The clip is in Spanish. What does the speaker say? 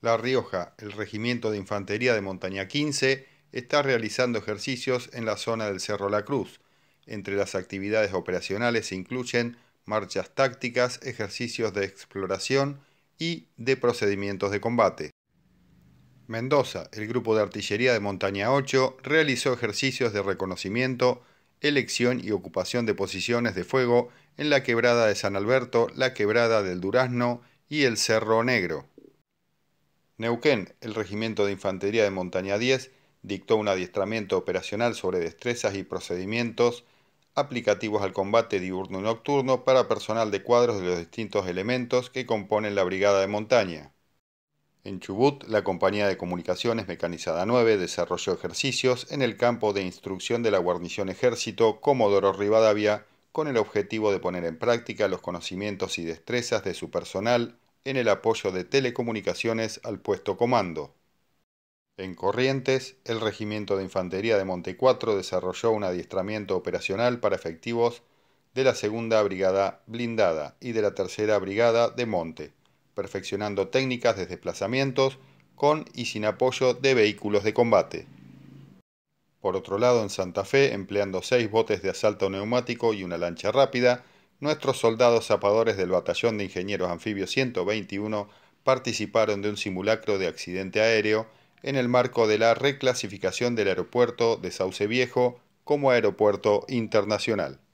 La Rioja, el Regimiento de Infantería de Montaña 15, está realizando ejercicios en la zona del Cerro La Cruz. Entre las actividades operacionales se incluyen marchas tácticas, ejercicios de exploración y de procedimientos de combate. Mendoza, el Grupo de Artillería de Montaña 8, realizó ejercicios de reconocimiento, elección y ocupación de posiciones de fuego en la Quebrada de San Alberto, la Quebrada del Durazno y el Cerro Negro. Neuquén, el Regimiento de Infantería de Montaña 10, dictó un adiestramiento operacional sobre destrezas y procedimientos aplicativos al combate diurno y nocturno para personal de cuadros de los distintos elementos que componen la Brigada de Montaña. En Chubut, la Compañía de Comunicaciones Mecanizada 9 desarrolló ejercicios en el campo de instrucción de la guarnición Ejército Comodoro Rivadavia con el objetivo de poner en práctica los conocimientos y destrezas de su personal en el apoyo de telecomunicaciones al puesto comando. En Corrientes, el Regimiento de Infantería de Monte 4 desarrolló un adiestramiento operacional para efectivos de la Segunda Brigada Blindada y de la Tercera Brigada de Monte, perfeccionando técnicas de desplazamientos con y sin apoyo de vehículos de combate. Por otro lado, en Santa Fe, empleando 6 botes de asalto neumático y una lancha rápida, nuestros soldados zapadores del Batallón de Ingenieros Anfibios 121 participaron de un simulacro de accidente aéreo en el marco de la reclasificación del aeropuerto de Sauce Viejo como aeropuerto internacional.